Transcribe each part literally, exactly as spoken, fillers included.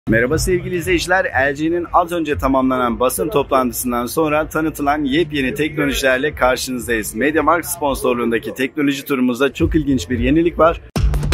Merhaba sevgili izleyiciler, L G'nin az önce tamamlanan basın toplantısından sonra tanıtılan yepyeni teknolojilerle karşınızdayız. MediaMarkt sponsorluğundaki teknoloji turumuzda çok ilginç bir yenilik var.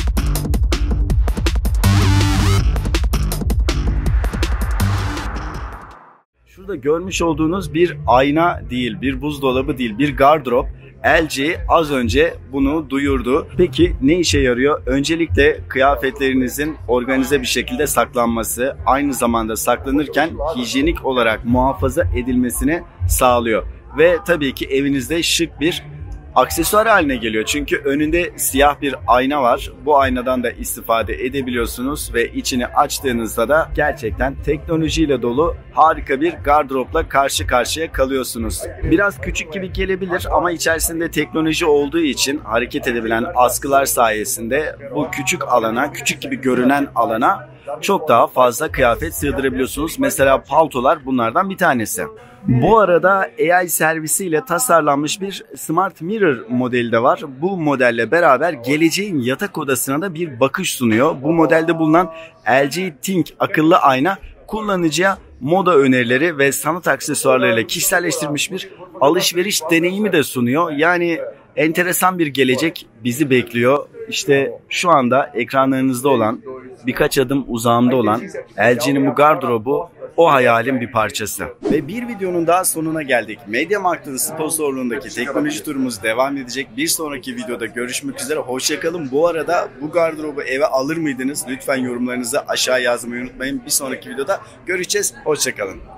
Şurada görmüş olduğunuz bir ayna değil, bir buzdolabı değil, bir gardırop. L G az önce bunu duyurdu. Peki ne işe yarıyor? Öncelikle kıyafetlerinizin organize bir şekilde saklanması, aynı zamanda saklanırken hijyenik olarak muhafaza edilmesini sağlıyor. Ve tabii ki evinizde şık bir aksesuar haline geliyor. Çünkü önünde siyah bir ayna var. Bu aynadan da istifade edebiliyorsunuz ve içini açtığınızda da gerçekten teknolojiyle dolu harika bir gardıropla karşı karşıya kalıyorsunuz. Biraz küçük gibi gelebilir ama içerisinde teknoloji olduğu için hareket edebilen askılar sayesinde bu küçük alana, küçük gibi görünen alana çok daha fazla kıyafet sığdırabiliyorsunuz. Mesela paltolar bunlardan bir tanesi. Bu arada A I servisiyle tasarlanmış bir Smart Mirror modeli de var. Bu modelle beraber geleceğin yatak odasına da bir bakış sunuyor. Bu modelde bulunan L G Think akıllı ayna kullanıcıya moda önerileri ve sanat aksesuarlarıyla kişiselleştirilmiş bir alışveriş deneyimi de sunuyor. Yani enteresan bir gelecek bizi bekliyor. İşte şu anda ekranlarınızda olan, birkaç adım uzağımda olan L G'nin bu gardırobu o hayalin bir parçası. Ve bir videonun daha sonuna geldik. MediaMarkt'ın sponsorluğundaki teknoloji turumuz devam edecek. Bir sonraki videoda görüşmek üzere. Hoşçakalın. Bu arada bu gardırobu eve alır mıydınız? Lütfen yorumlarınızı aşağı yazmayı unutmayın. Bir sonraki videoda görüşeceğiz. Hoşçakalın.